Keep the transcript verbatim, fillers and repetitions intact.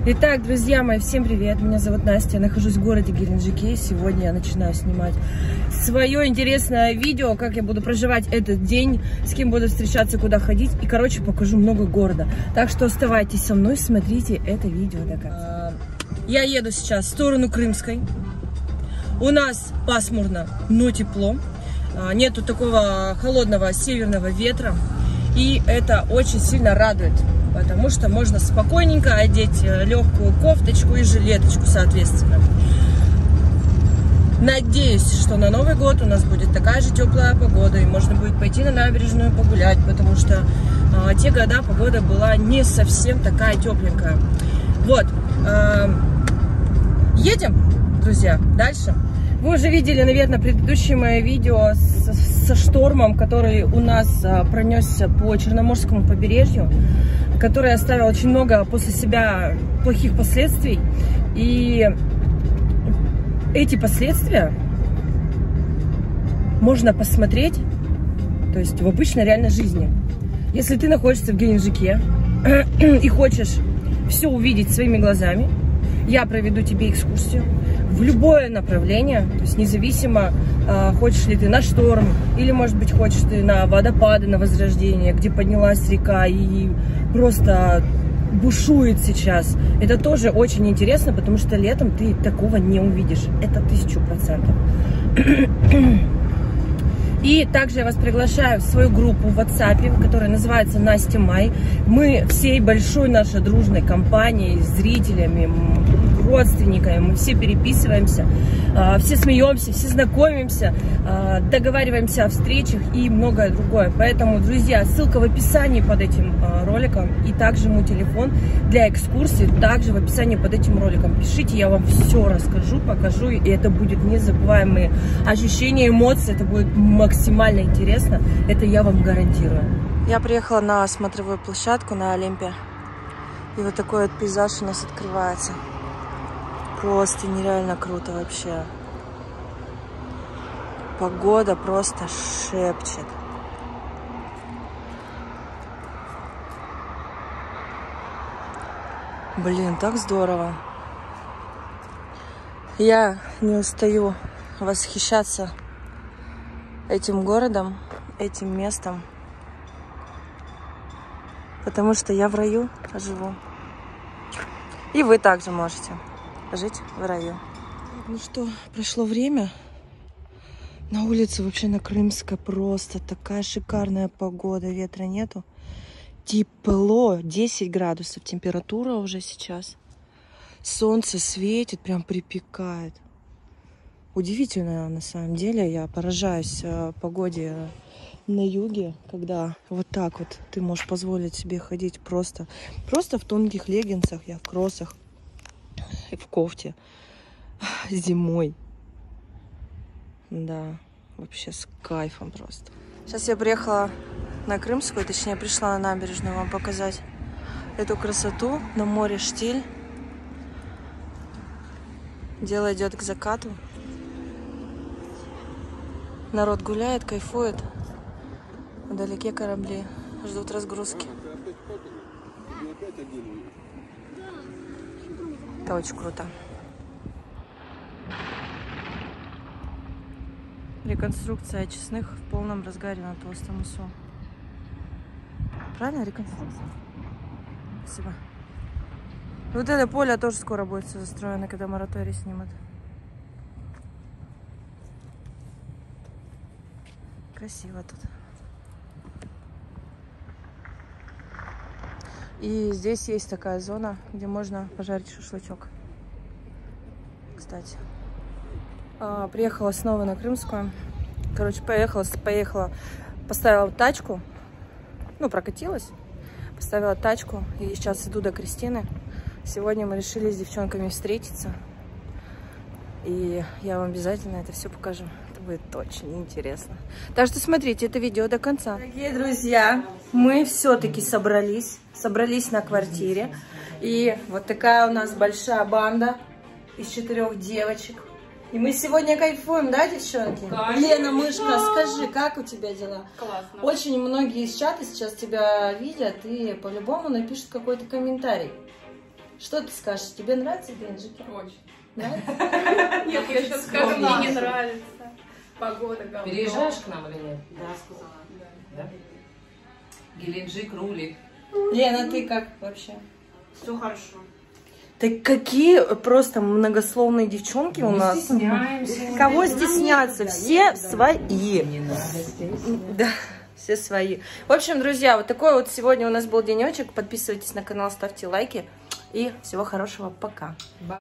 Итак, друзья мои, всем привет! Меня зовут Настя, я нахожусь в городе Геленджике. Сегодня я начинаю снимать свое интересное видео, как я буду проживать этот день, с кем буду встречаться, куда ходить. И, короче, покажу много города. Так что оставайтесь со мной, смотрите это видео до конца. Я еду сейчас в сторону Крымской. У нас пасмурно, но тепло. Нету такого холодного северного ветра. И это очень сильно радует, потому что можно спокойненько одеть легкую кофточку и жилеточку, соответственно. Надеюсь, что на Новый год у нас будет такая же теплая погода, и можно будет пойти на набережную погулять, потому что а, те года погода была не совсем такая тепленькая. Вот, а, едем, друзья, дальше. Вы уже видели, наверное, предыдущее мое видео со, со штормом, который у нас а, пронесся по Черноморскому побережью, который оставил очень много после себя плохих последствий. И эти последствия можно посмотреть, то есть в обычной реальной жизни. Если ты находишься в Геленджике и хочешь все увидеть своими глазами, я проведу тебе экскурсию в любое направление, то есть независимо, э, хочешь ли ты на шторм, или, может быть, хочешь ты на водопады, на Возрождение, где поднялась река и просто бушует сейчас. Это тоже очень интересно, потому что летом ты такого не увидишь. Это тысячу процентов. И также я вас приглашаю в свою группу в WhatsApp, которая называется Настя Май. Мы всей большой нашей дружной компанией, зрителями, родственниками, мы все переписываемся, все смеемся, все знакомимся, договариваемся о встречах и многое другое. Поэтому, друзья, ссылка в описании под этим роликом, и также мой телефон для экскурсии также в описании под этим роликом. Пишите, я вам все расскажу, покажу, и это будет незабываемые ощущения, эмоции, это будет максимально интересно, это я вам гарантирую. Я приехала на смотровую площадку на Олимпе, и вот такой вот пейзаж у нас открывается. Просто нереально круто вообще. Погода просто шепчет. Блин, так здорово. Я не устаю восхищаться этим городом, этим местом, потому что я в раю живу. И вы также можете жить в раю. Ну что, прошло время. На улице вообще на Крымской просто такая шикарная погода, ветра нету. Тепло, десять градусов температура уже сейчас. Солнце светит, прям припекает. Удивительно на самом деле, я поражаюсь погоде на юге, когда вот так вот ты можешь позволить себе ходить просто, просто в тонких леггинсах, я в кроссах и в кофте зимой. Да, вообще с кайфом просто. Сейчас я приехала на Крымскую, точнее пришла на набережную вам показать эту красоту. На море штиль. Дело идет к закату. Народ гуляет, кайфует. Вдалеке корабли ждут разгрузки. Это очень круто. Реконструкция очистных в полном разгаре на Толстом мысу. Правильно, реконструкция? Спасибо. Вот это поле тоже скоро будет все застроено, когда мораторий снимут. Красиво тут. И здесь есть такая зона, где можно пожарить шашлычок. Кстати. А, приехала снова на Крымскую. Короче, поехала, поехала, поставила тачку. Ну, прокатилась. Поставила тачку. И сейчас иду до Кристины. Сегодня мы решили с девчонками встретиться. И я вам обязательно это все покажу. Это будет очень интересно. Так что смотрите это видео до конца. Дорогие друзья, мы все-таки собрались. Собрались на квартире. И вот такая у нас большая банда из четырех девочек. И мы сегодня кайфуем, да, девчонки? Конечно. Лена, мышка, скажи, как у тебя дела? Классно. Очень многие из чата сейчас тебя видят и по-любому напишут какой-то комментарий. Что ты скажешь? Тебе нравится Геленджик? Очень. Нравится? Нет, я сейчас скажу, мне не нравится. Погода говно. Переезжаешь к нам или нет? Да, сказала. Да. Геленджик рулит. Лена, ты как вообще? Все хорошо. Так какие просто многословные девчонки у нас. Стесняемся. Кого стесняться? Все свои. Не надо стесняться. Да, все свои. В общем, друзья, вот такой вот сегодня у нас был денечек. Подписывайтесь на канал, ставьте лайки. И всего хорошего. Пока.